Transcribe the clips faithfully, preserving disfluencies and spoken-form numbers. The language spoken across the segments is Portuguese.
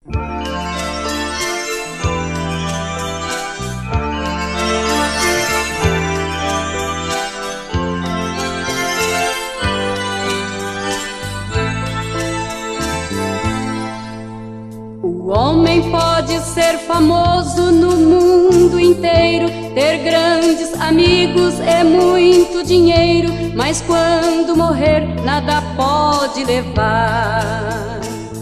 O homem pode ser famoso no mundo inteiro, ter grandes amigos e muito dinheiro, mas quando morrer nada pode levar.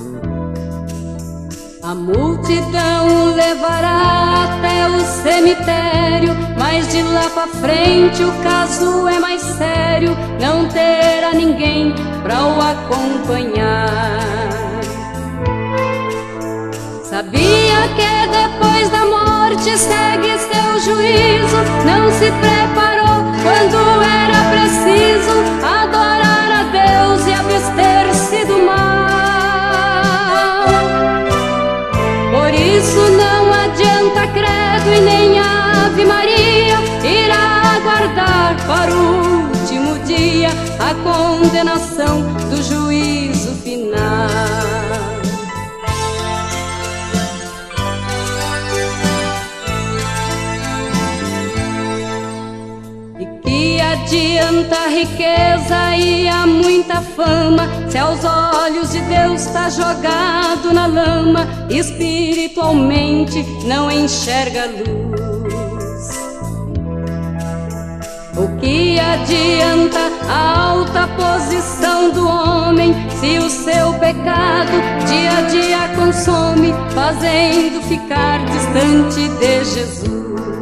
A multidão levará até o cemitério, mas de lá pra frente o caso é mais sério, não terá ninguém pra o acompanhar. Sabia que depois da morte segue seu juízo, não se preparou quando era preciso adorar a Deus e abster-se do mal. Por isso não adianta credo e nem Ave Maria, irá aguardar para o último dia a condenação do juízo final. Adianta a riqueza e a muita fama, se aos olhos de Deus está jogado na lama, espiritualmente não enxerga luz. O que adianta a alta posição do homem, se o seu pecado dia a dia consome, fazendo ficar distante de Jesus?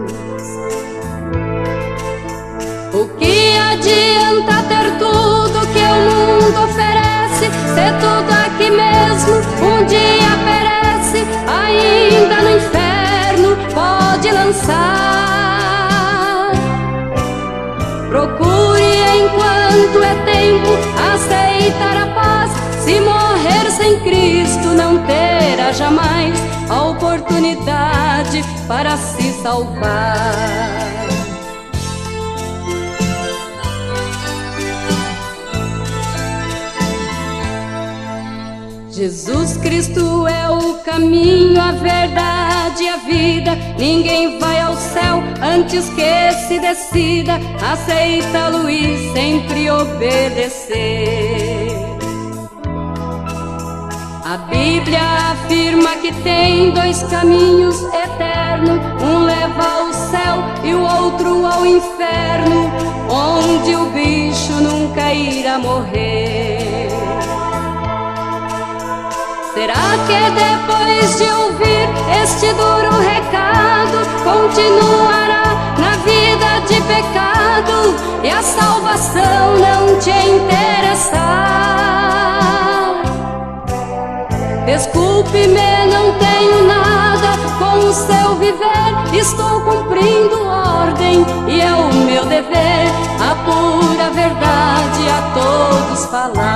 O que adianta ter tudo que o mundo oferece, se tudo aqui mesmo um dia perece, ainda no inferno pode lançar. Procure enquanto é tempo aceitar a paz, se morrer sem Cristo não terá jamais a oportunidade para se salvar. Jesus Cristo é o caminho, a verdade e a vida. Ninguém vai ao céu antes que se decida aceitá-lo e sempre obedecer. A Bíblia afirma que tem dois caminhos eternos, um leva ao céu e o outro ao inferno, onde o bicho nunca irá morrer. Será que depois de ouvir este duro recado continuará na vida de pecado e a salvação não te interessar? Desculpe-me, não tenho nada com o seu viver, estou cumprindo ordem e é o meu dever a pura verdade a todos falar.